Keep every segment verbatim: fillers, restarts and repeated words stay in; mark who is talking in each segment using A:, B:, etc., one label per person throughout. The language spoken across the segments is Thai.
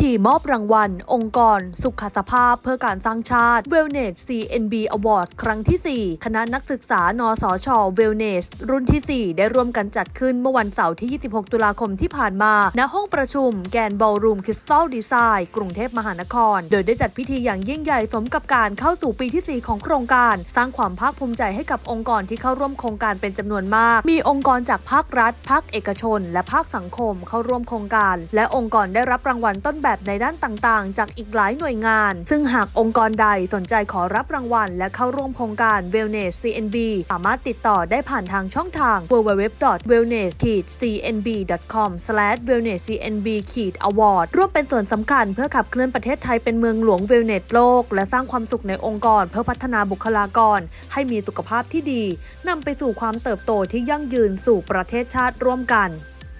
A: ธีมอบรางวัลองค์กรสุขสภาพเพื่อการสร้างชาติ Wellness ซี เอ็น บี Award ครั้งที่ สี่ คณะนักศึกษานสช Wellness รุ่นที่ สี่ ได้ร่วมกันจัดขึ้นเมื่อวันเสาร์ที่ ยี่สิบหก ตุลาคมที่ผ่านมาณห้องประชุมแกนบอลรูมคริสตัลดีไซน์กรุงเทพมหานครโดยได้จัดพิธีอย่างยิ่งใหญ่สมกับการเข้าสู่ปีที่ สี่ ของโครงการสร้างความภาคภูมิใจให้กับองค์กรที่เข้าร่วมโครงการเป็นจำนวนมากมีองค์กรจากภาครัฐภาคเอกชนและภาคสังคมเข้าร่วมโครงการและองค์กรได้รับรางวัลต้นแบบในด้านต่างๆจากอีกหลายหน่วยงานซึ่งหากองค์กรใดสนใจขอรับรางวัลและเข้าร่วมโครงการ Wellness ซี เอ็น บี สามารถติดต่อได้ผ่านทางช่องทาง ดับเบิลยู ดับเบิลยู ดับเบิลยู ดอท เวลเนส ซี เอ็น บี ดอท คอม สแลช เวลเนส ซี เอ็น บี อวอร์ด ร่วมเป็นส่วนสำคัญเพื่อขับเคลื่อนประเทศไทยเป็นเมืองหลวง Wellness โลกและสร้างความสุขในองค์กรเพื่อพัฒนาบุคลากรให้มีสุขภาพที่ดีนำไปสู่ความเติบโตที่ยั่งยืนสู่ประเทศชาติร่วมกัน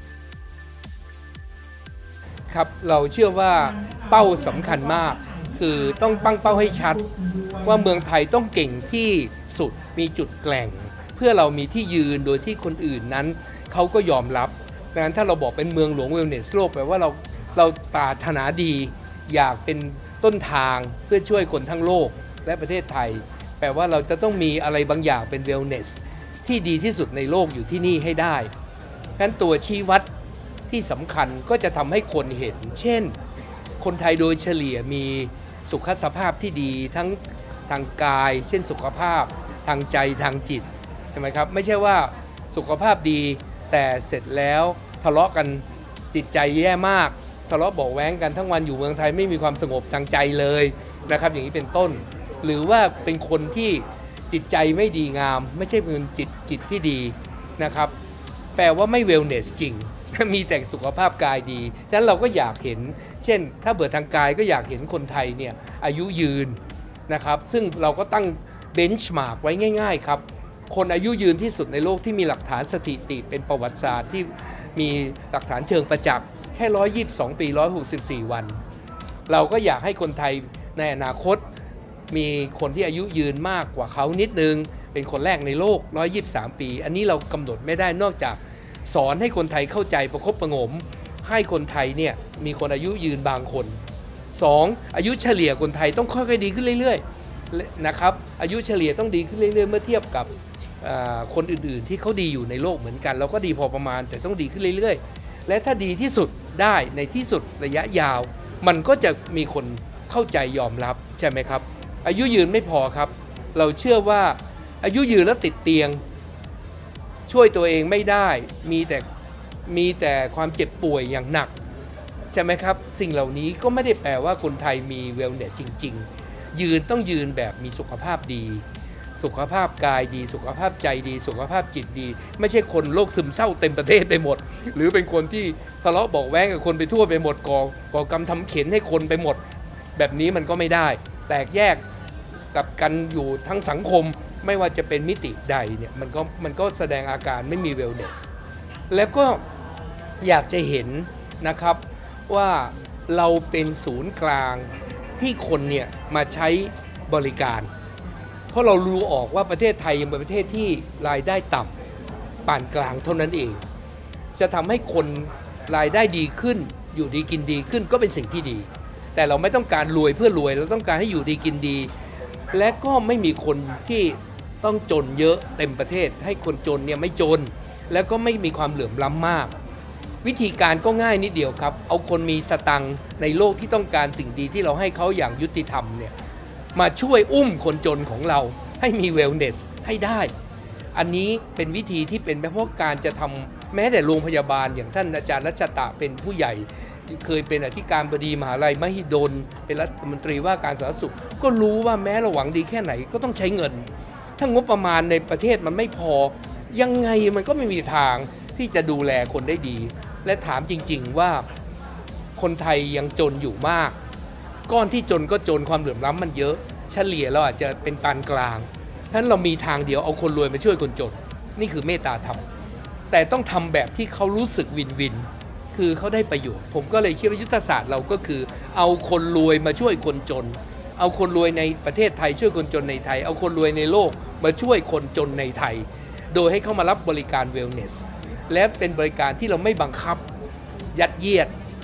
B: ครับเราเชื่อว่าเป้าสำคัญมากคือต้องตั้งเป้าให้ชัดว่าเมืองไทยต้องเก่งที่สุดมีจุดแกร่งเพื่อเรามีที่ยืนโดยที่คนอื่นนั้นเขาก็ยอมรับดังนั้นถ้าเราบอกเป็นเมืองหลวงเวลเนสโลกแปลว่าเราเราปรารถนาดีอยากเป็นต้นทางเพื่อช่วยคนทั้งโลกและประเทศไทยแปลว่าเราจะต้องมีอะไรบางอย่างเป็นเวลเนสที่ดีที่สุดในโลกอยู่ที่นี่ให้ได้งั้นตัวชี้วัดที่สำคัญก็จะทำให้คนเห็นเช่นคนไทยโดยเฉลี่ยมีสุขภาพที่ดีทั้งทางกายเช่นสุขภาพทางใจทางจิตใช่ไหมครับไม่ใช่ว่าสุขภาพดีแต่เสร็จแล้วทะเลาะกันจิตใจแย่มากทะเลาะเบาะแว้งกันทั้งวันอยู่เมืองไทยไม่มีความสงบทางใจเลยนะครับอย่างนี้เป็นต้นหรือว่าเป็นคนที่จิตใจไม่ดีงามไม่ใช่เป็นจิตจิตที่ดีนะครับแปลว่าไม่เวลเนสจริงมีแต่สุขภาพกายดีฉะนั้นเราก็อยากเห็นเช่นถ้าเบิดทางกายก็อยากเห็นคนไทยเนี่ยอายุยืนนะครับซึ่งเราก็ตั้งเบนช์มาร์กไว้ง่ายๆครับคนอายุยืนที่สุดในโลกที่มีหลักฐานสถิติเป็นประวัติศาสตร์ที่มีหลักฐานเชิงประจักษ์แค่หนึ่งร้อยยี่สิบสองปีหนึ่งร้อยหกสิบสี่วันเราก็อยากให้คนไทยในอนาคตมีคนที่อายุยืนมากกว่าเขานิดนึงเป็นคนแรกในโลกหนึ่งร้อยยี่สิบสามปีอันนี้เรากำหนดไม่ได้นอกจากสอนให้คนไทยเข้าใจประคบประงมให้คนไทยเนี่ยมีคนอายุยืนบางคนสองอายุเฉลี่ยคนไทยต้องค่อยๆดีขึ้นเรื่อยๆนะครับอายุเฉลี่ยต้องดีขึ้นเรื่อยๆเมื่อเทียบกับคนอื่นๆที่เขาดีอยู่ในโลกเหมือนกันเราก็ดีพอประมาณแต่ต้องดีขึ้นเรื่อยๆและถ้าดีที่สุดได้ในที่สุดระยะยาวมันก็จะมีคนเข้าใจยอมรับใช่ไหมครับอายุยืนไม่พอครับเราเชื่อว่าอายุยืนแล้วติดเตียงช่วยตัวเองไม่ได้มีแต่มีแต่ความเจ็บป่วยอย่างหนักใช่ไหมครับสิ่งเหล่านี้ก็ไม่ได้แปลว่าคนไทยมีเวลเนสจริงๆยืนต้องยืนแบบมีสุขภาพดีสุขภาพกายดีสุขภาพใจดีสุขภาพจิตดีไม่ใช่คนโรคซึมเศร้าเต็มประเทศไปหมดหรือเป็นคนที่ทะเลาะเบาะแว้งกับคนไปทั่วไปหมดก่อก่อกรรมทำเข็นให้คนไปหมดแบบนี้มันก็ไม่ได้แตกแยกกับกันอยู่ทั้งสังคมไม่ว่าจะเป็นมิติใดเนี่ยมันก็มันก็แสดงอาการไม่มีเวลเนสแล้วก็อยากจะเห็นนะครับว่าเราเป็นศูนย์กลางที่คนเนี่ยมาใช้บริการเพราะเรารู้ออกว่าประเทศไทยยังเป็นประเทศที่รายได้ต่ำปานกลางเท่านั้นเองจะทำให้คนรายได้ดีขึ้นอยู่ดีกินดีขึ้นก็เป็นสิ่งที่ดีแต่เราไม่ต้องการรวยเพื่อรวยเราต้องการให้อยู่ดีกินดีและก็ไม่มีคนที่ต้องจนเยอะเต็มประเทศให้คนจนเนี่ยไม่จนแล้วก็ไม่มีความเหลื่อมล้ำมากวิธีการก็ง่ายนิดเดียวครับเอาคนมีสตังค์ในโลกที่ต้องการสิ่งดีที่เราให้เขาอย่างยุติธรรมเนี่ยมาช่วยอุ้มคนจนของเราให้มีเวลเนสให้ได้อันนี้เป็นวิธีที่เป็นเพราะการจะทำแม้แต่โรงพยาบาลอย่างท่านอาจารย์รัชตะเป็นผู้ใหญ่เคยเป็นอธิการบดีมหาลัยมหิดลเป็นรัฐมนตรีว่าการสาธารณสุขก็รู้ว่าแม้เราหวังดีแค่ไหนก็ต้องใช้เงินถ้างบประมาณในประเทศมันไม่พอยังไงมันก็ไม่มีทางที่จะดูแลคนได้ดีและถามจริงๆว่าคนไทยยังจนอยู่มากก้อนที่จนก็จนความเหลื่อมล้ำมันเยอะเฉลี่ยเราอาจจะเป็นปานกลางฉะนั้นเรามีทางเดียวเอาคนรวยมาช่วยคนจนนี่คือเมตตาธรรมแต่ต้องทำแบบที่เขารู้สึกวินวินคือเขาได้ประโยชน์ผมก็เลยเชื่อว่ายุทธศาสตร์เราก็คือเอาคนรวยมาช่วยคนจนเอาคนรวยในประเทศไทยช่วยคนจนในไทยเอาคนรวยในโลกมาช่วยคนจนในไทยโดยให้เขามารับบริการเวลเนสและเป็นบริการที่เราไม่บังคับยัดเยียด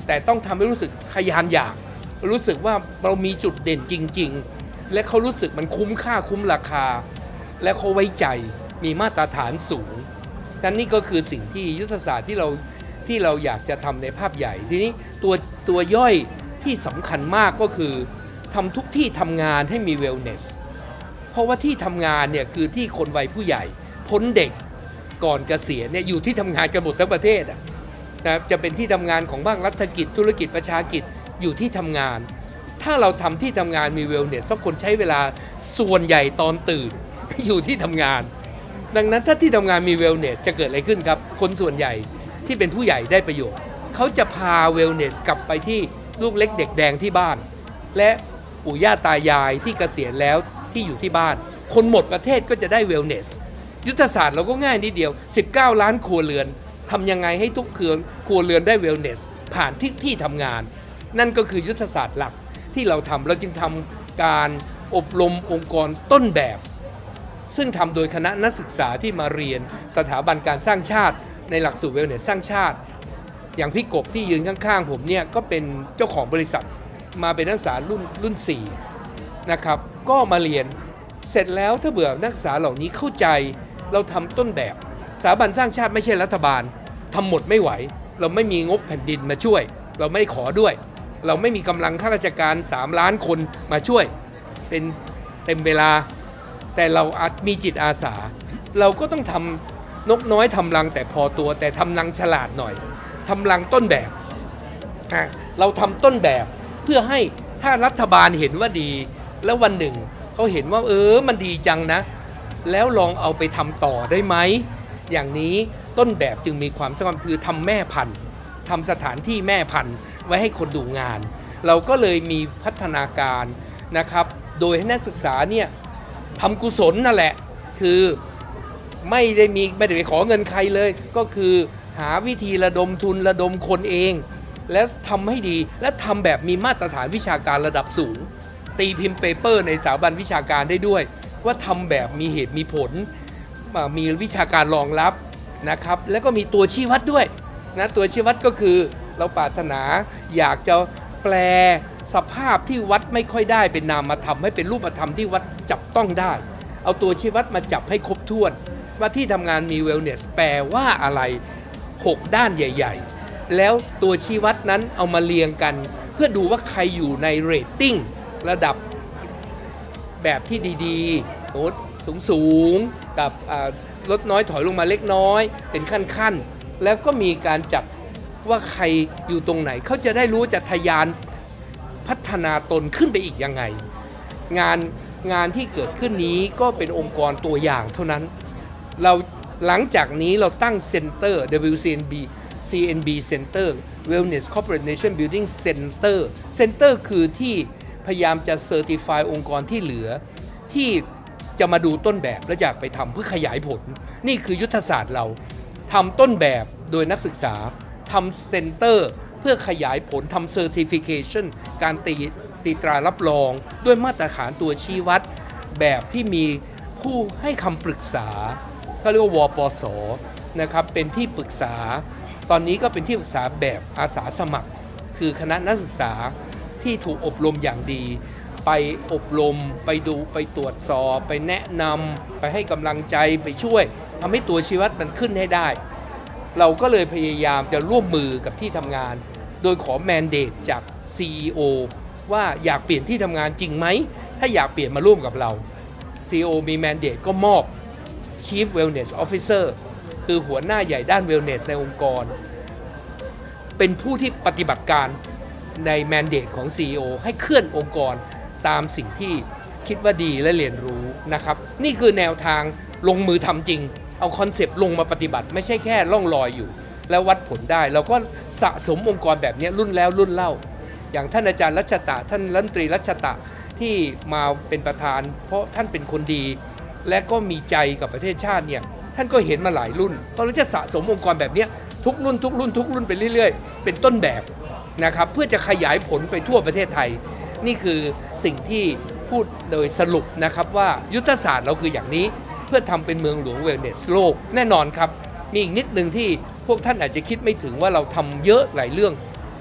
B: แต่ต้องทำให้รู้สึกขยันอยากรู้สึกว่าเรามีจุดเด่นจริงๆและเขารู้สึกมันคุ้มค่าคุ้มราคาและเขาไว้ใจมีมาตรฐานสูงนั่นนี่ก็คือสิ่งที่ยุทธศาสตร์ที่เราที่เราอยากจะทำในภาพใหญ่ทีนี้ตัวตัวย่อยที่สำคัญมากก็คือทำทุกที่ทำงานให้มีเวลเนสเพราะว่าที่ทำงานเนี่ยคือที่คนวัยผู้ใหญ่พ้นเด็กก่อนเกษียณเนี่ยอยู่ที่ทำงานกันหมดทั้งประเทศนะจะเป็นที่ทำงานของภาครัฐกิจธุรกิจประชากิจอยู่ที่ทำงานถ้าเราทำที่ทำงานมีเวลเนสเพราะคนใช้เวลาส่วนใหญ่ตอนตื่นอยู่ที่ทำงานดังนั้นถ้าที่ทำงานมีเวลเนสจะเกิดอะไรขึ้นครับคนส่วนใหญ่ที่เป็นผู้ใหญ่ได้ประโยชน์เขาจะพาเวลเนสกลับไปที่ลูกเล็กเด็กแดงที่บ้านและปู่ย่าตายายที่เกษียณแล้วที่อยู่ที่บ้านคนหมดประเทศก็จะได้เวลเนสยุทธศาสตร์เราก็ง่ายนิดเดียวสิบเก้าล้านครัวเรือนทำยังไงให้ทุกครัวเรือนได้เวลเนสผ่านที่ที่ทำงานนั่นก็คือยุทธศาสตร์หลักที่เราทำเราจึงทำการอบรมองค์กรต้นแบบซึ่งทำโดยคณะนักศึกษาที่มาเรียนสถาบันการสร้างชาติในหลักสูตรเวลเนสสร้างชาติอย่างพี่กบที่ยืนข้างๆผมเนี่ยก็เป็นเจ้าของบริษัทมาเป็นนักศึกษารุ่นรุ่นสี่นะครับก็มาเรียนเสร็จแล้วถ้าเบื่อนักศึกษาเหล่านี้เข้าใจเราทำต้นแบบสถาบันสร้างชาติไม่ใช่รัฐบาลทำหมดไม่ไหวเราไม่มีงบแผ่นดินมาช่วยเราไม่ขอด้วยเราไม่มีกำลังข้าราชการสามล้านคนมาช่วยเป็นเต็มเวลาแต่เราอาจมีจิตอาสาเราก็ต้องทำนกน้อยทำรังแต่พอตัวแต่ทำรังฉลาดหน่อยทำรังต้นแบบเราทำต้นแบบเพื่อให้ถ้ารัฐบาลเห็นว่าดีแล้ววันหนึ่งเขาเห็นว่าเออมันดีจังนะแล้วลองเอาไปทำต่อได้ไหมอย่างนี้ต้นแบบจึงมีความสำคัญคือทำแม่พันธุ์ทำสถานที่แม่พันธุ์ไว้ให้คนดูงานเราก็เลยมีพัฒนาการนะครับโดยให้นักศึกษาเนี่ยทำกุศลนั่นแหละคือไม่ได้มีไม่ได้ไปขอเงินใครเลยก็คือหาวิธีระดมทุนระดมคนเองแล้วทำให้ดีและทำแบบมีมาตรฐานวิชาการระดับสูงตีพิมพ์เปเปอร์ในสถาบันวิชาการได้ด้วยว่าทำแบบมีเหตุมีผลมีวิชาการรองรับนะครับแล้วก็มีตัวชี้วัดด้วยนะตัวชี้วัดก็คือเราปรารถนาอยากจะแปลสภาพที่วัดไม่ค่อยได้เป็นนามธรรมให้เป็นรูปธรรมที่วัดจับต้องได้เอาตัวชี้วัดมาจับให้ครบถ้วนว่าที่ทำงานมีเวลเนสแปลว่าอะไรหกด้านใหญ่ๆแล้วตัวชี้วัดนั้นเอามาเรียงกันเพื่อดูว่าใครอยู่ในเรตติ้งระดับแบบที่ดีๆโอ้สูงสูงกับลดน้อยถอยลงมาเล็กน้อยเป็นขั้นๆแล้วก็มีการจัดว่าใครอยู่ตรงไหนเขาจะได้รู้จะทะยานพัฒนาตนขึ้นไปอีกยังไงงานงานที่เกิดขึ้นนี้ก็เป็นองค์กรตัวอย่างเท่านั้นเราหลังจากนี้เราตั้งเซ็นเตอร์ ดับเบิลยู ซี เอ็น บี ซี เอ็น บี Center Wellness Corporate Nation Building Center Center คือที่พยายามจะ Certify องค์กรที่เหลือที่จะมาดูต้นแบบและอยากไปทำเพื่อขยายผลนี่คือยุทธศาสตร์เราทำต้นแบบโดยนักศึกษาทำเซ็นเตอร์เพื่อขยายผลทำ Certification การตีตีตรารับรองด้วยมาตรฐานตัวชี้วัดแบบที่มีผู้ให้คำปรึกษาเขาเรียกว่าวปส.นะครับเป็นที่ปรึกษาตอนนี้ก็เป็นที่ปรึกษาแบบอาสาสมัครคือคณะนักศึกษาที่ถูกอบรมอย่างดีไปอบรมไปดูไปตรวจสอบไปแนะนำไปให้กำลังใจไปช่วยทำให้ตัวชี้วัดมันขึ้นให้ได้เราก็เลยพยายามจะร่วมมือกับที่ทำงานโดยขอแมนเดตจาก ซี อี โอ ว่าอยากเปลี่ยนที่ทำงานจริงไหมถ้าอยากเปลี่ยนมาร่วมกับเรา ซี อี โอ มีแมนเดตก็มอบ Chief Wellness Officer คือหัวหน้าใหญ่ด้าน Wellness ในองค์กรเป็นผู้ที่ปฏิบัติการในแมนเดตของ ซี อี โอ ให้เคลื่อนองค์กรตามสิ่งที่คิดว่าดีและเรียนรู้นะครับนี่คือแนวทางลงมือทำจริงเอาคอนเซปต์ลงมาปฏิบัติไม่ใช่แค่ล่องลอยอยู่แล้ววัดผลได้เราก็สะสมองค์กรแบบนี้รุ่นแล้วรุ่นเล่าอย่างท่านอาจารย์รัชตะท่านรัฐมนตรีรัชตะที่มาเป็นประธานเพราะท่านเป็นคนดีและก็มีใจกับประเทศชาติเนี่ยท่านก็เห็นมาหลายรุ่นตอนนี้จะสะสมองค์กรแบบนี้ทุกรุ่นทุกรุ่นทุกรุ่นไปเรื่อยๆเป็นต้นแบบนะครับเพื่อจะขยายผลไปทั่วประเทศไทยนี่คือสิ่งที่พูดโดยสรุปนะครับว่ายุทธศาสตร์เราคืออย่างนี้เพื่อทำเป็นเมืองหลวงเวลเนสโลกแน่นอนครับมีอีกนิดนึงที่พวกท่านอาจจะคิดไม่ถึงว่าเราทำเยอะหลายเรื่องท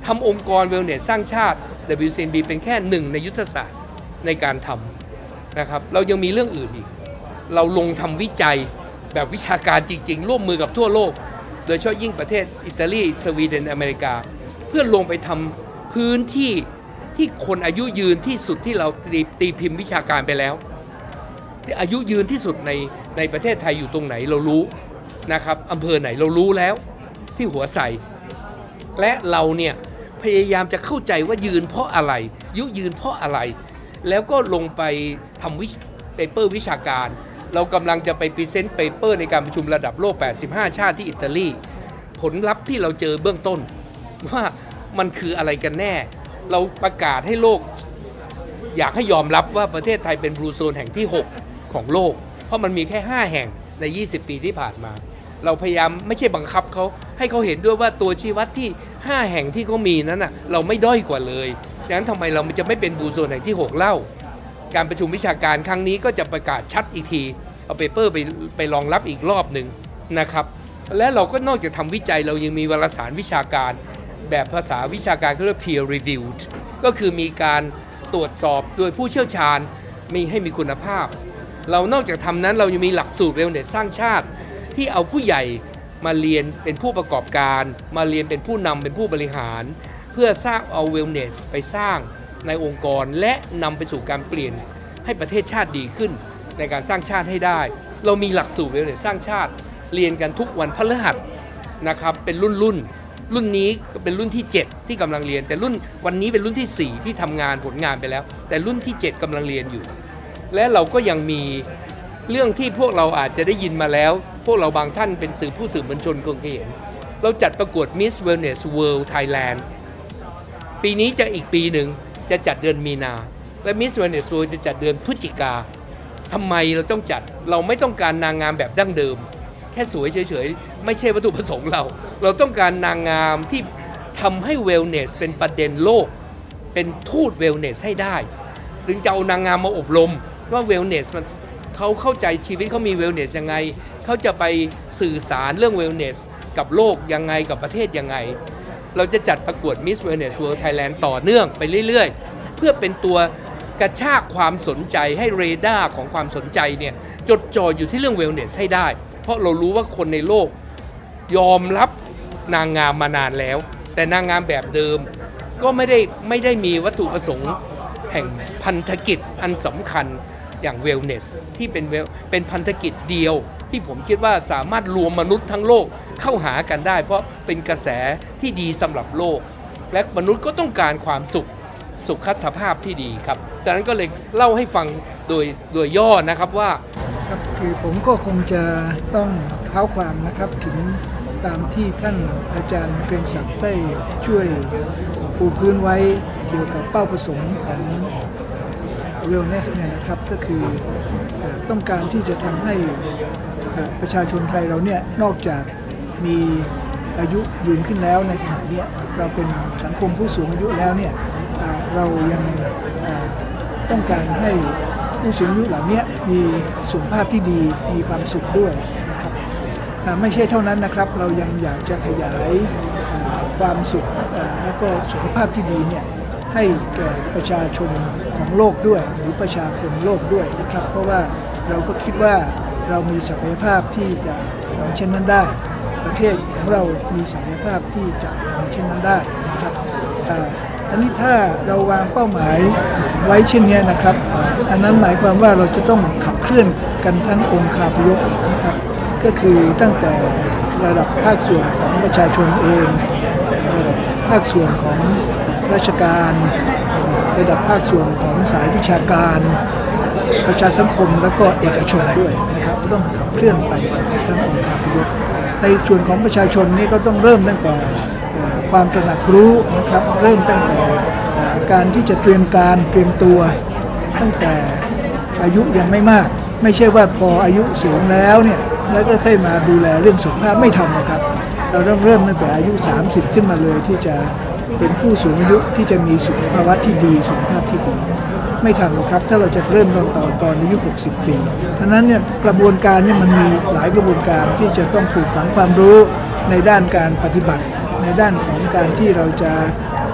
B: ทำองค์กร Wellness สร้างชาติ ดับเบิลยู ซี เอ็น บี เป็นแค่หนึ่งในยุทธศาสตร์ในการทำนะครับเรายังมีเรื่องอื่นอีกเราลงทำวิจัยแบบวิชาการจริงๆร่วมมือกับทั่วโลกโดยเฉพาะยิ่งประเทศอิตาลีสวีเดนอเมริกาเพื่อลงไปทำพื้นที่ที่คนอายุยืนที่สุดที่เราตีตีพิมพ์วิชาการไปแล้วที่อายุยืนที่สุดในในประเทศไทยอยู่ตรงไหนเรารู้นะครับอำเภอไหนเรารู้แล้วที่หัวไสและเราเนี่ยพยายามจะเข้าใจว่ายืนเพราะอะไรยุยืนเพราะอะไรแล้วก็ลงไปทำวิเปเปอร์วิชาการเรากำลังจะไปพรีเซนต์เปเปอร์ในการประชุมระดับโลกแปดสิบห้าชาติที่อิตาลีผลลัพธ์ที่เราเจอเบื้องต้นว่ามันคืออะไรกันแน่เราประกาศให้โลกอยากให้ยอมรับว่าประเทศไทยเป็นบลูโซนแห่งที่หกของโลกเพราะมันมีแค่ห้าแห่งในยี่สิบปีที่ผ่านมาเราพยายามไม่ใช่บังคับเขาให้เขาเห็นด้วยว่าตัวชี้วัดที่ห้าแห่งที่เขามีนั้นน่ะเราไม่ด้อยกว่าเลยดังนั้นทำไมเราจะไม่เป็นบลูโซนแห่งที่หกเล่าการประชุมวิชาการครั้งนี้ก็จะประกาศชัดอีกทีเอาเปเปอร์ไปไปรองรับอีกรอบหนึ่งนะครับและเราก็นอกจากทำวิจัยเรายังมีวารสารวิชาการแบบภาษาวิชาการเขาเรียก peer reviewed ก็คือมีการตรวจสอบโดยผู้เชี่ยวชาญมีให้มีคุณภาพเรานอกจากทำนั้นเรายังมีหลักสูตร Wellness สร้างชาติที่เอาผู้ใหญ่มาเรียนเป็นผู้ประกอบการมาเรียนเป็นผู้นำเป็นผู้บริหารเพื่อสร้างเอา Wellness ไปสร้างในองค์กรและนำไปสู่การเปลี่ยนให้ประเทศชาติดีขึ้นในการสร้างชาติให้ได้เรามีหลักสูตร Wellness สร้างชาติเรียนกันทุกวันพฤหัสนะครับเป็นรุ่นรุ่นรุ่นนี้เป็นรุ่นที่เจ็ดที่กำลังเรียนแต่รุ่นวันนี้เป็นรุ่นที่สี่ที่ทำงานผลงานไปแล้วแต่รุ่นที่เจ็ดกำลังเรียนอยู่และเราก็ยังมีเรื่องที่พวกเราอาจจะได้ยินมาแล้วพวกเราบางท่านเป็นสื่อผู้สื่อมวลชนคงเคยเห็นเราจัดประกวด Miss Wellness World Thailand ปีนี้จะอีกปีหนึ่งจะจัดเดือนมีนาและ Miss Wellness World จะจัดเดือนพฤศจิกาทำไมเราต้องจัดเราไม่ต้องการนางงามแบบดั้งเดิมแค่สวยเฉยๆไม่ใช่วัตถุประสงค์เราเราต้องการนางงามที่ทำให้ Wellness เป็นประเด็นโลกเป็นทูต Wellness ให้ได้ถึงจะเอานางงามมาอบรมว่า Wellness มันเขาเข้าใจชีวิตเขามี Wellness ยังไงเขาจะไปสื่อสารเรื่อง Wellness กับโลกยังไงกับประเทศยังไงเราจะจัดประกวด Miss Wellness World Thailand ต่อเนื่องไปเรื่อยๆเพื่อเป็นตัวกระชากความสนใจให้เรดาร์ของความสนใจเนี่ยจดจ่ออยู่ที่เรื่อง Wellness ให้ได้เพราะเรารู้ว่าคนในโลกยอมรับนางงามมานานแล้วแต่นางงามแบบเดิมก็ไม่ได้ไม่ได้มีวัตถุประสงค์แห่งพันธกิจอันสำคัญอย่าง Wellness ที่เป็นเป็นพันธกิจเดียวที่ผมคิดว่าสามารถรวมมนุษย์ทั้งโลกเข้าหากันได้เพราะเป็นกระแสที่ดีสำหรับโลกและมนุษย์ก็ต้องการความสุขสุขสภาพที่ดีครับฉะนั้นก็เลยเล่าให้ฟังโดยโดยย่อนะครับว่า
C: ครับคือผมก็คงจะต้องเท้าความนะครับถึงตามที่ท่านอาจารย์เกรียงศักดิ์ได้ช่วยปูพื้นไว้เกี่ยวกับเป้าประสงค์ของ Wellness เนี่ยนะครับก็คือต้องการที่จะทำให้ประชาชนไทยเราเนี่ยนอกจากมีอายุยืนขึ้นแล้วในขณะนี้เราเป็นสังคมผู้สูงอายุแล้วเนี่ยเรายังต้องการให้ผู้สูงอายุเหล่านี้มีสุขภาพที่ดีมีความสุขด้วยนะครับไม่ใช่เท่านั้นนะครับเรายังอยากจะขยายความสุขและก็สุขภาพที่ดีเนี่ยให้แก่ประชาชนของโลกด้วยหรือประชาคมโลกด้วยนะครับเพราะว่าเราก็คิดว่าเรามีศักยภาพที่จะทำเช่นนั้นได้ประเทศของเรามีศักยภาพที่จะทำเช่นนั้นได้นะครับอันนี้ถ้าเราวางเป้าหมายไว้เช่นนี้นะครับอันนั้นหมายความว่าเราจะต้องขับเคลื่อนกันทั้งองค์คาพยพนะครับก็คือตั้งแต่ระดับภาคส่วนของประชาชนเองระดับภาคส่วนของราชการระดับภาคส่วนของสายวิชาการประชาสังคมและก็เอกชนด้วยนะครับต้องขับเคลื่อนไปทั้งองค์คาพยพในส่วนของประชาชนนี่ก็ต้องเริ่มตั้งแต่ความตระหนักรู้นะครับเริ่มตั้งแต่การที่จะเตรียมการเตรียมตัวตั้งแต่อายุยังไม่มากไม่ใช่ว่าพออายุสูงแล้วเนี่ยแล้วก็ค่อยมาดูแลเรื่องสุขภาพไม่ทำนะครับเราต้องเริ่มตั้งแต่อายุสามสิบขึ้นมาเลยที่จะเป็นผู้สูงอายุที่จะมีสุขภาวะที่ดีสุขภาพที่ดีไม่ทันหรอกครับถ้าเราจะเริ่มตอนตอนตอนอายุหกสิบปีฉะนั้นเนี่ยกระบวนการนี่มันมีหลายกระบวนการที่จะต้องปลูกฝังความรู้ในด้านการปฏิบัติในด้านของการที่เราจะ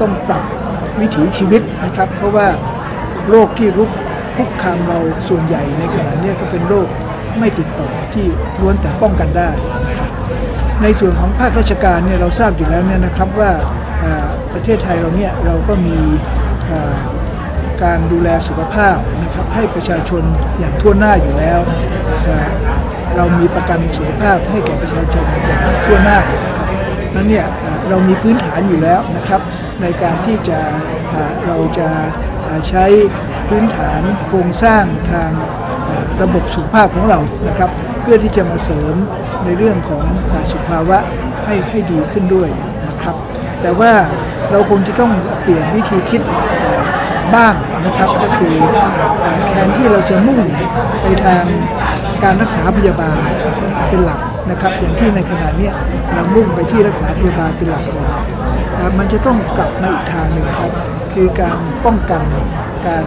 C: ต้องปรับวิถีชีวิตนะครับเพราะว่าโรคที่รุกคุกคามเราส่วนใหญ่ในขณะนี้ก็เป็นโรคไม่ติดต่อที่ล้วนแต่ป้องกันได้นะครับในส่วนของภาคราชการเนี่ยเราทราบอยู่แล้วเนี่ยนะครับว่าประเทศไทยเราเนี่ยเราก็มีการดูแลสุขภาพนะครับให้ประชาชนอย่างทั่วหน้าอยู่แล้วเรามีประกันสุขภาพให้แก่ประชาชนอย่างทั่วหน้านั้นเนี่ยเรามีพื้นฐานอยู่แล้วนะครับในการที่จะเราจะใช้พื้นฐานโครงสร้างทางระบบสุขภาพของเรานะครับเพื่อที่จะมาเสริมในเรื่องของสุขภาวะให้ให้ดีขึ้นด้วยนะครับแต่ว่าเราคงจะต้องเปลี่ยนวิธีคิดบ้างนะครับก็คือแทนที่เราจะมุ่งไปทางการรักษาพยาบาลเป็นหลักนะครับอย่างที่ในขณะนี้เรามุ่งไปที่รักษาพยาบาลเป็นหลักเลยมันจะต้องกลับมาอีกทางหนึ่งครับคือการป้องกันการ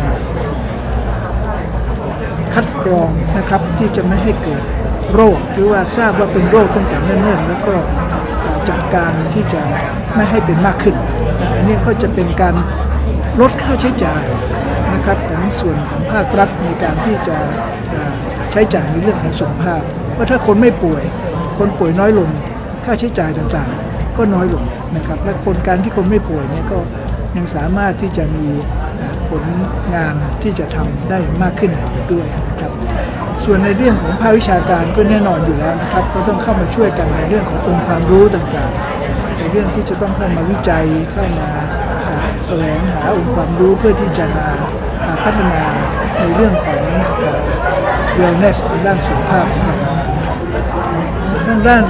C: คัดกรองนะครับที่จะไม่ให้เกิดโรคหรือว่าทราบว่าเป็นโรคตั้งแต่เนิ่นๆแล้วก็จัดการที่จะไม่ให้เป็นมากขึ้นอันนี้ก็จะเป็นการลดค่าใช้จ่ายนะครับของส่วนของภาครัฐในการที่จะใช้จ่ายในเรื่องของสุขภาพเพราะถ้าคนไม่ป่วยคนป่วยน้อยลงค่าใช้จ่ายต่างๆก็น้อยลงนะครับและคนการที่คนไม่ป่วยเนี่ยก็ยังสามารถที่จะมีผลงานที่จะทำได้มากขึ้นด้วยนะครับส่วนในเรื่องของภาควิชาการก็แน่นอนอยู่แล้วนะครับก็ต้องเข้ามาช่วยกันในเรื่องขององค์ความรู้ต่างๆในเรื่องที่จะต้องเข้ามาวิจัยเข้ามาแสวงหาองค์ความรู้เพื่อที่จะมาพัฒนาในเรื่องของ wellness ในด้านสุขภาพของเราทางด้าน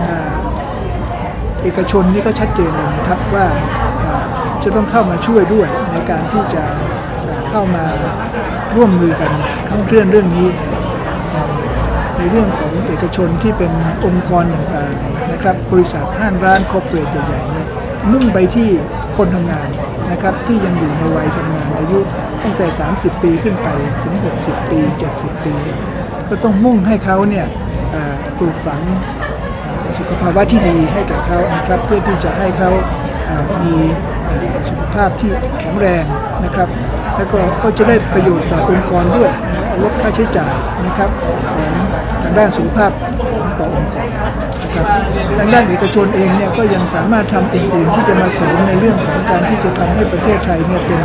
C: เอกชนนี่ก็ชัดเจนเลยนะครับว่าจะต้องเข้ามาช่วยด้วยในการที่จะเข้ามาร่วมมือกันขับเคลื่อนเรื่องนี้ในเรื่องของเอกชนที่เป็นองค์กรต่างๆนะครับบริษัทห้างร้านคอร์ปอเรทใหญ่ๆเนี่ยมุ่งไปที่คนทำงานนะครับที่ยังอยู่ในวัยทำงานอายุตั้งแต่สามสิบปีขึ้นไปถึงหกสิบปีเจ็ดสิบปีเนี่ยก็ต้องมุ่งให้เขาเนี่ยปลูกฝังสุขภาวะที่ดีให้แก่เขานะครับเพื่อที่จะให้เขามีสุขภาพที่แข็งแรงนะครับแล้วก็ก็จะได้ประโยชน์ต่อองค์กรด้วยลดค่าใช้จ่ายนะครับของทางด้านสุขภาพต่อองค์กรนะครับทางด้านเอกชนเองเนี่ยก็ยังสามารถทำอื่นๆที่จะมาเสริมในเรื่องของการที่จะทำให้ประเทศไทยเนี่ยเป็น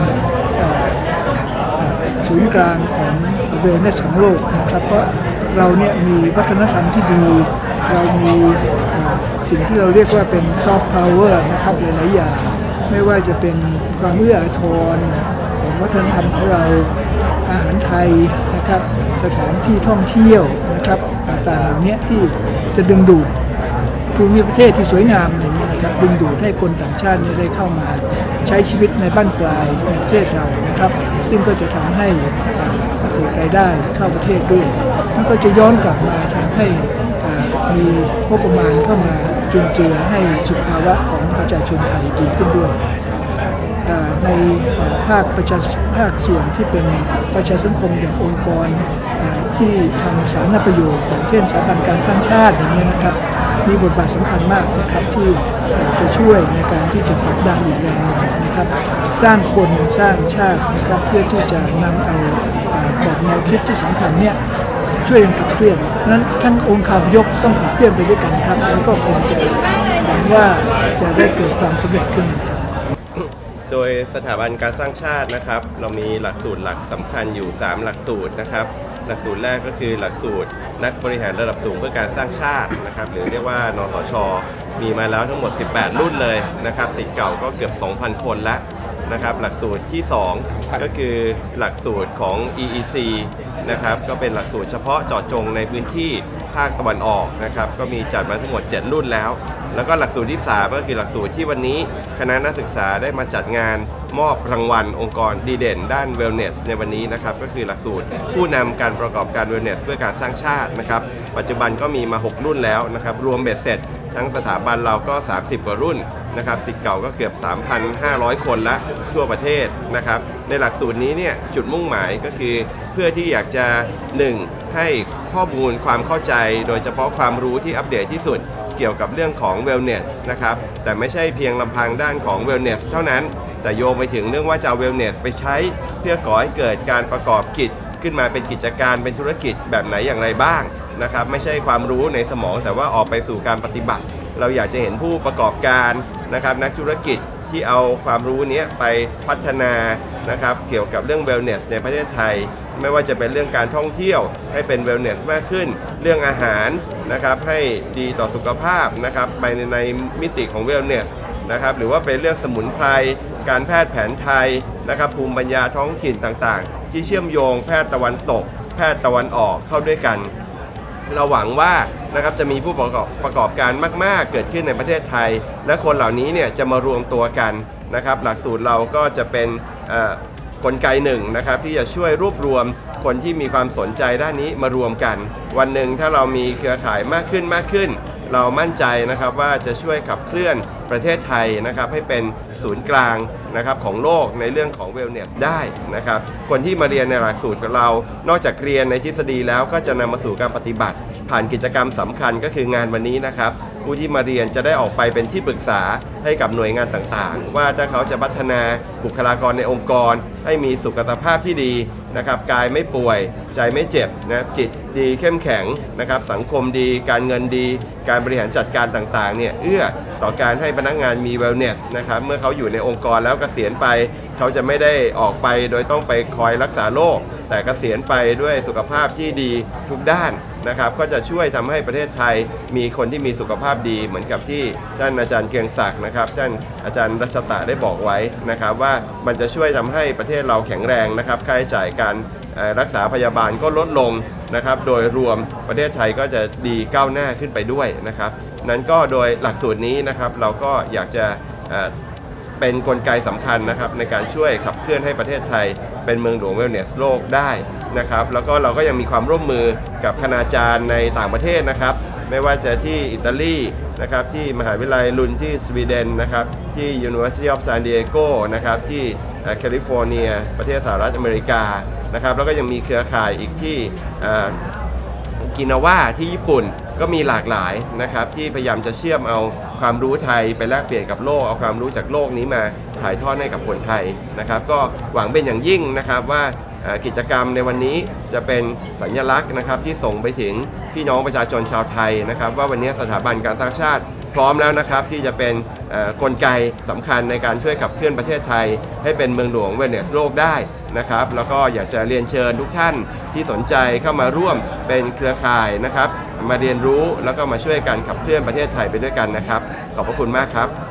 C: ศูนย์กลางของเวลเนสของโลกนะครับเพราะเราเนี่ยมีวัฒนธรรมที่ดีเรามีสิ่งที่เราเรียกว่าเป็นซอฟต์พาวเวอร์นะครับหลายๆอย่างไม่ว่าจะเป็นความเอื้ออาทรของวัฒนธรรมของเราอาหารไทยนะครับสถานที่ท่องเที่ยวนะครับต่างๆเหล่านี้ที่จะดึงดูดภูมิประเทศที่สวยงามอย่างนี้นะครับดึงดูดให้คนต่างชาติได้เข้ามาใช้ชีวิตในบ้านปลายในประเทศเรานะครับซึ่งก็จะทำให้เกิดรายได้เข้าประเทศด้วยมันก็จะย้อนกลับมาทำให้มีงบประมาณเข้ามาจุนเจือให้สุขภาวะของประชาชนไทยดีขึ้นด้วยในภาคประชาภาคส่วนที่เป็นประชาสังคมอย่างองค์กรที่ทำสาธารณประโยชน์อย่างเช่นสถาบันการสร้างชาติอย่างนี้นะครับมีบทบาทสำคัญมากนะครับที่จะช่วยในการที่จะผลักดันอีกแรงหนึ่งนะครับสร้างคนสร้างชาตินะครับเพื่อที่จะนำเอากรอบแนวคิดที่สำคัญเนี่ยช่วยกันขับเคลื่อนนั้นทั้งองค์คาพยพต้องขับเคลื่อนไปด้วยกันครับแล้วก็คงจะหวังว่าจะได้เกิดความสำเร็จขึ้นครับ
D: โดยสถาบันการสร้างชาตินะครับเรามีหลักสูตรหลักสำคัญอยู่สามหลักสูตรนะครับหลักสูตรแรกก็คือหลักสูตรนักบริหารระดับสูงเพื่อการสร้างชาตินะครับหรือเรียกว่านสช.มีมาแล้วทั้งหมดสิบแปดรุ่นเลยนะครับศิษย์เก่าก็เกือบ สองพัน คนแล้วนะครับหลักสูตรที่สองก็คือหลักสูตรของ อี อี ซี นะครับก็เป็นหลักสูตรเฉพาะเจาะจงในพื้นที่ภาคตะวันออกนะครับก็มีจัดมาทั้งหมดเจ็ดรุ่นแล้วแล้วก็หลักสูตรที่สามก็คือหลักสูตรที่วันนี้คณะนักศึกษาได้มาจัดงานมอบรางวัลองค์กรดีเด่นด้าน Wellness ในวันนี้นะครับก็คือหลักสูตรผู้นำการประกอบการ Wellness เพื่อการสร้างชาตินะครับปัจจุบันก็มีมาหกรุ่นแล้วนะครับรวมเบ็ดเสร็จทั้งสถาบันเราก็สามสิบกว่ารุ่นนะครับศิษย์เก่าก็เกือบ สามพันห้าร้อย คนละทั่วประเทศนะครับในหลักสูตรนี้เนี่ยจุดมุ่งหมายก็คือเพื่อที่อยากจะหนึ่งให้ข้อมูลความเข้าใจโดยเฉพาะความรู้ที่อัปเดตที่สุดเกี่ยวกับเรื่องของ wellness นะครับแต่ไม่ใช่เพียงลำพังด้านของ wellness เท่านั้นแต่โยงไปถึงเรื่องว่าจะเอา wellness ไปใช้เพื่อก่อให้เกิดการประกอบกิจขึ้นมาเป็นกิจการเป็นธุรกิจแบบไหนอย่างไรบ้างนะครับไม่ใช่ความรู้ในสมองแต่ว่าออกไปสู่การปฏิบัติเราอยากจะเห็นผู้ประกอบการนะครับนักธุรกิจที่เอาความรู้นี้ไปพัฒนานะครับเกี่ยวกับเรื่อง wellness ในประเทศไทยไม่ว่าจะเป็นเรื่องการท่องเที่ยวให้เป็น wellness มากขึ้นเรื่องอาหารนะครับให้ดีต่อสุขภาพนะครับไปในในมิติของ wellness นะครับหรือว่าเป็นเรื่องสมุนไพรการแพทย์แผนไทยนะครับภูมิปัญญาท้องถิ่นต่างๆที่เชื่อมโยงแพทย์ตะวันตกแพทย์ตะวันออกเข้าด้วยกันเราหวังว่านะครับจะมีผู้ประกอบประกอบการมากๆเกิดขึ้นในประเทศไทยและคนเหล่านี้เนี่ยจะมารวมตัวกันนะครับหลักสูตรเราก็จะเป็นกลไกหนึ่งนะครับที่จะช่วยรวบรวมคนที่มีความสนใจด้านนี้มารวมกันวันหนึ่งถ้าเรามีเครือข่ายมากขึ้นมากขึ้นเรามั่นใจนะครับว่าจะช่วยขับเคลื่อนประเทศไทยนะครับให้เป็นศูนย์กลางนะครับของโลกในเรื่องของ wellness ได้นะครับคนที่มาเรียนในหลักสูตรของเรานอกจากเรียนในทฤษฎีแล้วก็จะนำมาสู่การปฏิบัติผ่านกิจกรรมสำคัญก็คืองานวันนี้นะครับผู้ที่มาเรียนจะได้ออกไปเป็นที่ปรึกษาให้กับหน่วยงานต่างๆว่าถ้าเขาจะพัฒนาบุคลากรในองค์กรให้มีสุขภาพที่ดีนะครับกายไม่ป่วยใจไม่เจ็บนะจิตดีเข้มแข็งนะครับสังคมดีการเงินดีการบริหารจัดการต่างๆเนี่ยเอื้อต่อการให้พนักงานมี wellness นะครับเมื่อเขาอยู่ในองค์กรแล้วเกษียณไปเขาจะไม่ได้ออกไปโดยต้องไปคอยรักษาโรคแต่เกษียณไปด้วยสุขภาพที่ดีทุกด้านนะครับก็จะช่วยทำให้ประเทศไทยมีคนที่มีสุขภาพดีเหมือนกับที่ท่านอาจารย์เกรียงศักดิ์นะครับท่านอาจารย์รัชตะได้บอกไว้นะครับว่ามันจะช่วยทำให้ประเทศเราแข็งแรงนะครับค่าใช้จ่ายการรักษาพยาบาลก็ลดลงนะครับโดยรวมประเทศไทยก็จะดีก้าวหน้าขึ้นไปด้วยนะครับนั้นก็โดยหลักสูตรนี้นะครับเราก็อยากจะเป็นกลไกสำคัญนะครับในการช่วยขับเคลื่อนให้ประเทศไทยเป็นเมืองหลวง wellness โลกได้นะครับแล้วก็เราก็ยังมีความร่วมมือกับคณาจารย์ในต่างประเทศนะครับไม่ว่าจะที่อิตาลีนะครับที่มหาวิทยาลัยลุนที่สวีเดนนะครับที่ University of San Diego นะครับที่แคลิฟอร์เนียประเทศสหรัฐอเมริกานะครับแล้วก็ยังมีเครือข่ายอีกที่กินาวาที่ญี่ปุ่นก็มีหลากหลายนะครับที่พยายามจะเชื่อมเอาความรู้ไทยไปแลกเปลี่ยนกับโลกเอาความรู้จากโลกนี้มาถ่ายทอดให้กับคนไทยนะครับก็หวังเป็นอย่างยิ่งนะครับว่ากิจกรรมในวันนี้จะเป็นสัญลักษณ์นะครับที่ส่งไปถึงพี่น้องประชาชนชาวไทยนะครับว่าวันนี้สถาบันการสร้างชาติพร้อมแล้วนะครับที่จะเป็นกลไกสำคัญในการช่วยขับเคลื่อนประเทศไทยให้เป็นเมืองหลวง wellness โลกได้นะครับแล้วก็อยากจะเรียนเชิญทุกท่านที่สนใจเข้ามาร่วมเป็นเครือข่ายนะครับมาเรียนรู้แล้วก็มาช่วยกันขับเคลื่อนประเทศไทยไปด้วยกันนะครับขอบพระคุณมากครับ